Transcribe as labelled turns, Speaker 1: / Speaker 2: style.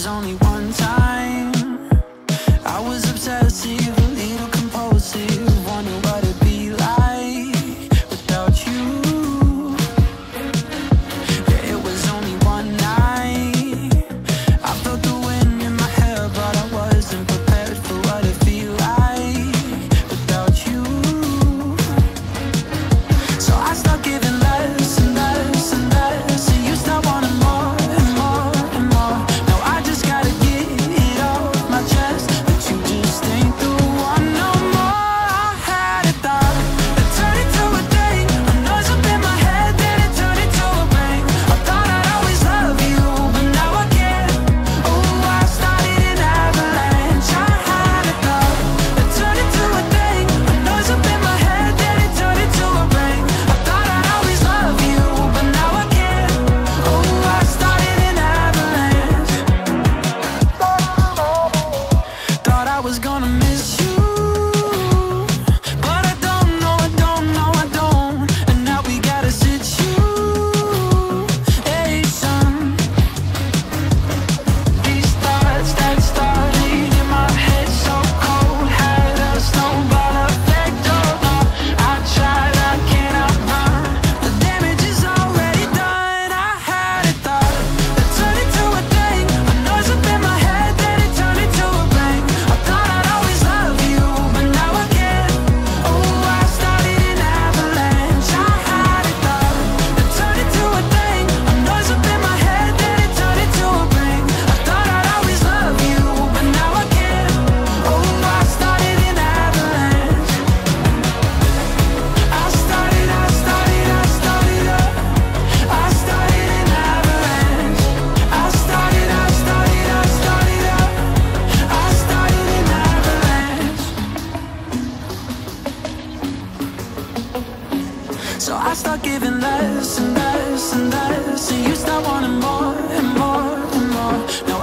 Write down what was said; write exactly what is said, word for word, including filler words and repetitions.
Speaker 1: was only one time. I was obsessive, a little compulsive, wondering what it'd be like without you. Yeah, it was only one night. I felt the wind in my hair, but I wasn't prepared for what it feel like without you. So I start giving less and less and less, and you start wanting more and more and more. Now I just gotta get it off my chest, but you just ain't the one no more. I had a thought that turned into a thing, a noise up in my head, then it turned into a ring. I thought I'd always love you, but now I can't. Oh, I started an avalanche. I had a thought that turned into a thing, a noise up in my head, then it turned into a ring. I thought I'd always love you, but now I can't. Oh, I started an avalanche. Thought I was gonna miss you, but I don't know, I don't know, I don't. And now we got a situation. These thoughts that started in my head so cold had a snowball effect. Oh no, I tried, I cannot run. The damage is already done. I had a thought that turned into a thing, a noise up in my head, then it turned into a ring. I thought I'd always love you, but now I can't. Oh, I started an avalanche. I had a thought that turned into a thing, a noise up in my head, then it turned into a ring. I thought I'd always love you, but now I can't. Oh, I started an avalanche. I started, I started, I started up. I started an avalanche. I started, I started, I started up. I started an avalanche. So I start giving less and less and less, and you start wanting more and more and more. Now